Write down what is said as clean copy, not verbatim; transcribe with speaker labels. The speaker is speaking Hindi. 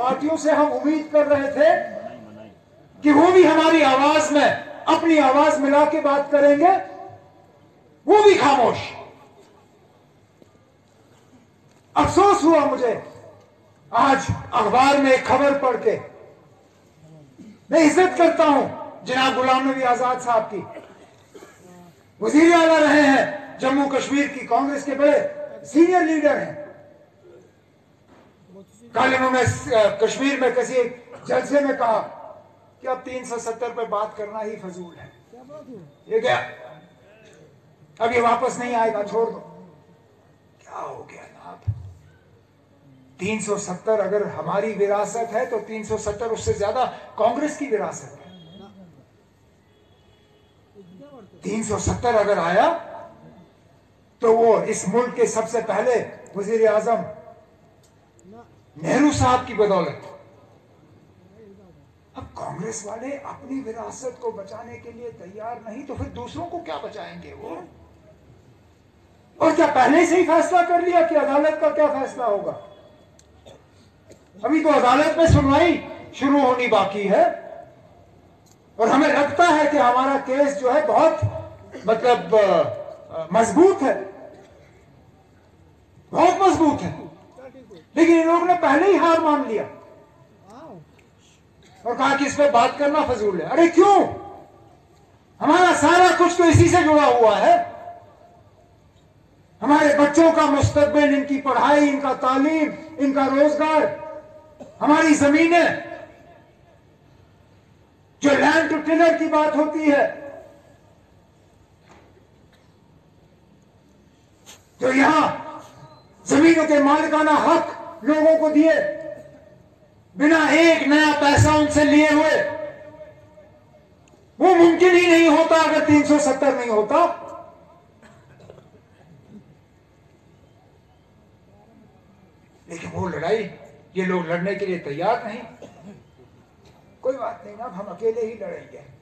Speaker 1: पार्टियों से हम उम्मीद कर रहे थे कि वो भी हमारी आवाज में अपनी आवाज मिला के बात करेंगे, वो भी खामोश। अफसोस हुआ मुझे आज अखबार में एक खबर पढ़ के। मैं इज्जत करता हूं जनाब गुलाम नबी आजाद साहब की, वजीर आला रहे हैं जम्मू कश्मीर की, कांग्रेस के बड़े सीनियर लीडर हैं। कल उन्होंने कश्मीर में किसी एक जलसे में कहा कि अब 370 पे बात करना ही फजूल है। ये क्या, अब ये वापस नहीं आएगा, छोड़ दो। क्या हो गया जनाब? 370 अगर हमारी विरासत है तो 370 उससे ज्यादा कांग्रेस की विरासत है। 370 अगर आया तो वो इस मुल्क के सबसे पहले वजीर आजम नेहरू साहब की बदौलत। अब कांग्रेस वाले अपनी विरासत को बचाने के लिए तैयार नहीं तो फिर दूसरों को क्या बचाएंगे वो? और क्या पहले से ही फैसला कर लिया कि अदालत का क्या फैसला होगा? अभी तो अदालत में सुनवाई शुरू होनी बाकी है और हमें लगता है कि हमारा केस जो है बहुत मतलब मजबूत है, बहुत मजबूत है। लेकिन इन लोगों ने पहले ही हार मान लिया और कहा कि इस पे बात करना फजूल है। अरे क्यों? हमारा सारा कुछ तो इसी से जुड़ा हुआ है। हमारे बच्चों का मुस्तकबिल, इनकी पढ़ाई, इनका तालीम, इनका रोजगार, हमारी जमीनें। जो लैंड टू टिलर की बात होती है, तो यहां जमीनों के मालिकाना हक लोगों को दिए बिना एक नया पैसा उनसे लिए हुए, वो मुमकिन ही नहीं होता अगर 370 नहीं होता। लेकिन वो लड़ाई ये लोग लड़ने के लिए तैयार नहीं। कोई बात नहीं ना, हम अकेले ही लड़ेंगे।